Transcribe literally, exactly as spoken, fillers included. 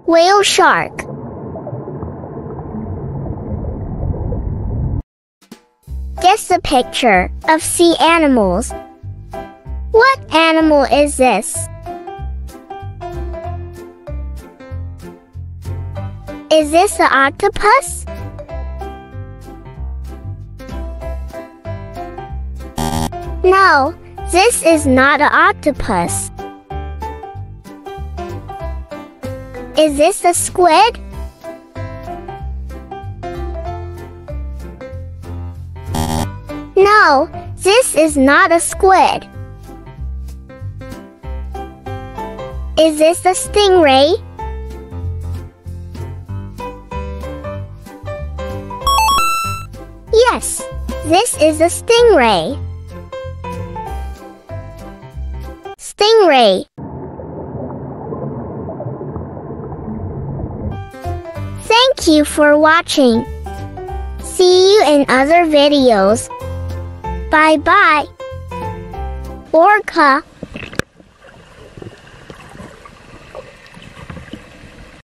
Whale shark. Guess the picture of sea animals. What animal is this? Is this an octopus? No, this is not an octopus. Is this a squid? No, this is not a squid. Is this a stingray? Yes, this is a stingray. Stingray. Thank you for watching. See you in other videos. Bye bye. Orca.